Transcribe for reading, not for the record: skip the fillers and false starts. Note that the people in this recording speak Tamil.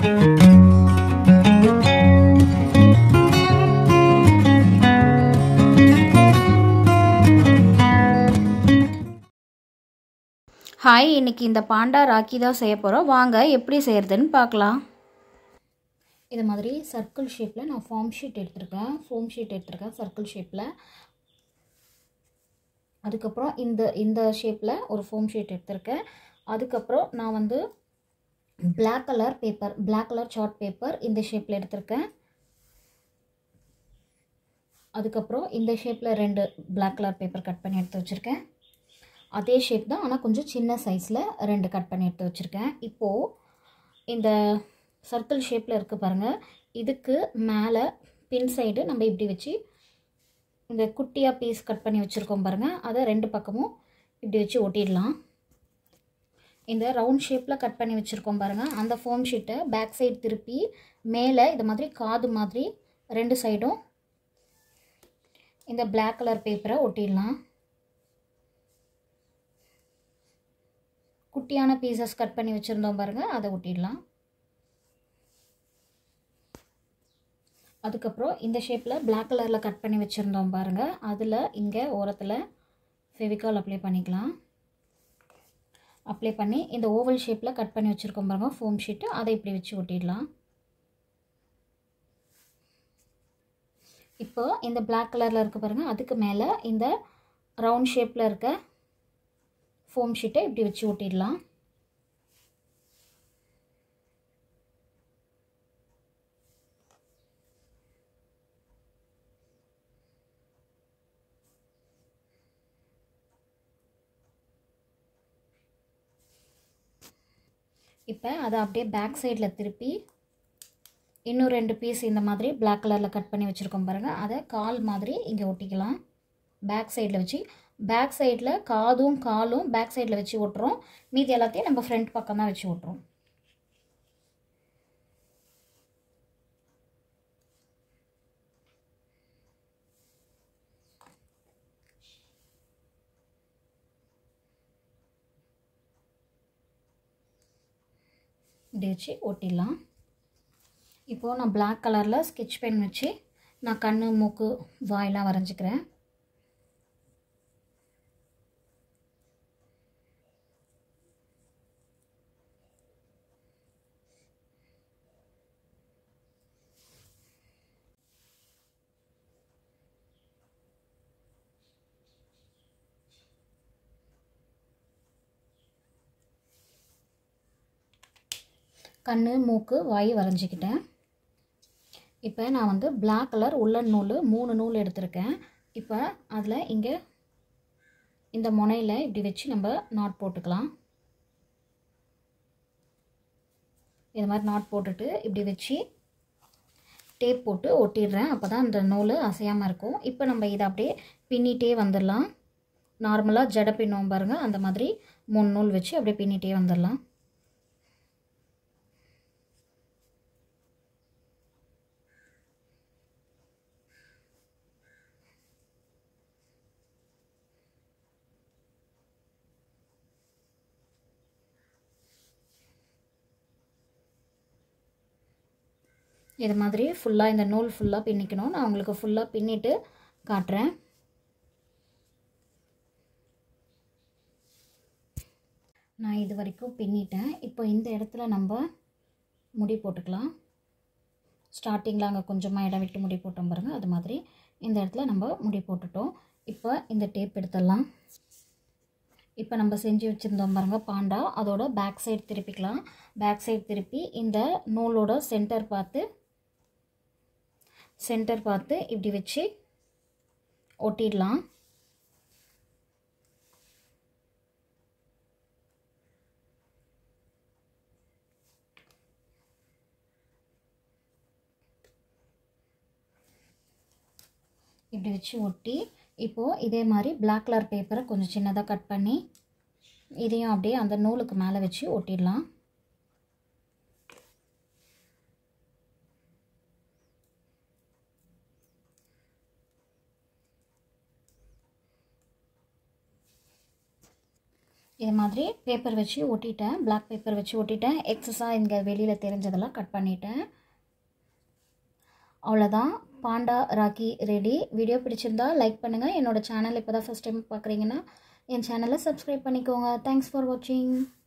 ஹாய், இன்னைக்கு இந்த பாண்டா ராக்கி தான் செய்ய போகிறோம். வாங்க எப்படி செய்கிறதுன்னு பார்க்கலாம். இது மாதிரி சர்க்கிள் ஷேப்பில் நான் ஃபோம் ஷீட் எடுத்திருக்கேன் சர்க்கிள் ஷேப்பில். அதுக்கப்புறம் இந்த ஷேப்பில் ஒரு ஃபோம் ஷீட் எடுத்திருக்கேன். அதுக்கப்புறம் நான் வந்து பிளாக் கலர் சார்ட் பேப்பர் இந்த ஷேப்பில் எடுத்திருக்கேன். அதுக்கப்புறம் இந்த ஷேப்பில் 2 பிளாக் கலர் பேப்பர் கட் பண்ணி எடுத்து வச்சுருக்கேன். அதே ஷேப் தான், ஆனால் கொஞ்சம் சின்ன சைஸில் 2 கட் பண்ணி எடுத்து வச்சுருக்கேன். இப்போது இந்த சர்க்கிள் ஷேப்பில் இருக்குது பாருங்கள், இதுக்கு மேலே பின் சைடு நம்ம இப்படி வச்சு இந்த குட்டியாக பீஸ் கட் பண்ணி வச்சுருக்கோம் பாருங்கள், அதை 2 பக்கமும் இப்படி வச்சு ஒட்டிடலாம். இந்த ரவுண்ட் ஷேப்பில் கட் பண்ணி வச்சுருக்கோம் பாருங்கள், அந்த ஃபோம் ஷீட்டை பேக் சைடு திருப்பி மேலே இது மாதிரி காது மாதிரி 2 சைடும் இந்த பிளாக் கலர் பேப்பரை ஒட்டிடலாம். குட்டியான பீசஸ் கட் பண்ணி வச்சுருந்தோம் பாருங்கள், அதை ஒட்டிடலாம். அதுக்கப்புறம் இந்த ஷேப்பில் பிளாக் கலரில் கட் பண்ணி வச்சுருந்தோம் பாருங்கள், அதில் இங்கே ஓரத்தில் ஃபெவிகால் அப்ளை பண்ணிக்கலாம். அப்ளை பண்ணி இந்த ஓவல் ஷேப்பில் கட் பண்ணி வச்சுருக்கோம் பாருங்கள் ஃபோம் ஷீட்டு, அதை இப்படி வச்சு ஒட்டிடலாம். இப்போ இந்த பிளாக் கலரில் இருக்க பாருங்கள், அதுக்கு மேலே இந்த ரவுண்ட் ஷேப்பில் இருக்க ஃபோம் ஷீட்டை இப்படி வச்சு ஒட்டிடலாம். இப்போ அதை அப்படியே பேக் சைடில் திருப்பி இன்னும் 2 பீஸ் இந்த மாதிரி பிளாக் கலரில் கட் பண்ணி வச்சுருக்கோம் பாருங்கள், அதை கால் மாதிரி இங்கே ஒட்டிக்கலாம். பேக் சைடில் வச்சு, பேக் சைடில் காதும் காலும் பேக் சைடில் வச்சு ஒட்டுறோம். மீதி எல்லாத்தையும் நம்ம ஃப்ரண்ட் பக்கம் தான் வச்சு ஒட்டுறோம். இப்படி வச்சு ஒட்டிடலாம். இப்போது நான் பிளாக் கலரில் ஸ்கெட்ச் பென் வச்சு நான் கண்ணு மூக்கு வாயெல்லாம் வரைஞ்சிக்கிறேன். கண்ணு மூக்கு வாய் வரைஞ்சிக்கிட்டேன். இப்போ நான் வந்து பிளாக் கலர் உள்ளன் நூல் 3 நூல் எடுத்திருக்கேன். இப்போ அதில் இங்கே இந்த முனையில் இப்படி வச்சு நம்ம நாட் போட்டுக்கலாம். இது மாதிரி நாட் போட்டுட்டு இப்படி வச்சு டேப் போட்டு ஒட்டிடுறேன். அப்போ தான் இந்த நூல் அசையாமல் இருக்கும். இப்போ நம்ம இதை அப்படியே பின்னிட்டே வந்துடலாம். நார்மலாக ஜடை பின்னுவோம் பாருங்கள், அந்த மாதிரி 3 நூல் வச்சு அப்படியே பின்னிட்டே வந்துடலாம். இது மாதிரி ஃபுல்லாக இந்த நூல் ஃபுல்லாக பின்னிக்கணும். நான் உங்களுக்கு ஃபுல்லாக பின்னிட்டு காட்டுறேன். நான் இது வரைக்கும் பின்னிட்டேன். இப்போ இந்த இடத்துல நம்ம முடி போட்டுக்கலாம். ஸ்டார்டிங்கில் அங்கே கொஞ்சமாக இடம் விட்டு முடி போட்டோம் பாருங்கள், அது மாதிரி இந்த இடத்துல நம்ம முடி போட்டுட்டோம். இப்போ இந்த டேப் எடுத்துடலாம். இப்போ நம்ம செஞ்சு வச்சுருந்தோம் பாருங்கள் பாண்டா, அதோட பேக் சைடு திருப்பிக்கலாம். பேக் சைடு திருப்பி இந்த நூலோட சென்டர் பார்த்து இப்படி வச்சு ஒட்டிடலாம். இப்படி வச்சு ஒட்டி, இப்போது இதே மாதிரி பிளாக் கலர் பேப்பரை கொஞ்சம் சின்னதாக கட் பண்ணி இதையும் அப்படியே அந்த நூலுக்கு மேலே வச்சு ஒட்டிடலாம். இது மாதிரி பேப்பர் வச்சு ஒட்டிட்டேன், பிளாக் பேப்பர் வச்சு ஒட்டிட்டேன். எக்ஸஸாக இங்கே வெளியில் தெரிஞ்சதெல்லாம் கட் பண்ணிட்டேன். அவ்வளோதான், பாண்டா ராக்கி ரெடி. வீடியோ பிடிச்சிருந்தா லைக் பண்ணுங்கள். என்னோடய சேனல் இப்போ தான் ஃபஸ்ட் டைம் பார்க்குறீங்கன்னா என் சேனலை சப்ஸ்கிரைப் பண்ணிக்கோங்க. தேங்க்ஸ் ஃபார் வாட்சிங்.